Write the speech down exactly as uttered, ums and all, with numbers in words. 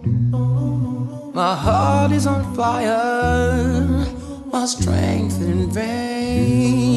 My heart is on fire, my strength in vain.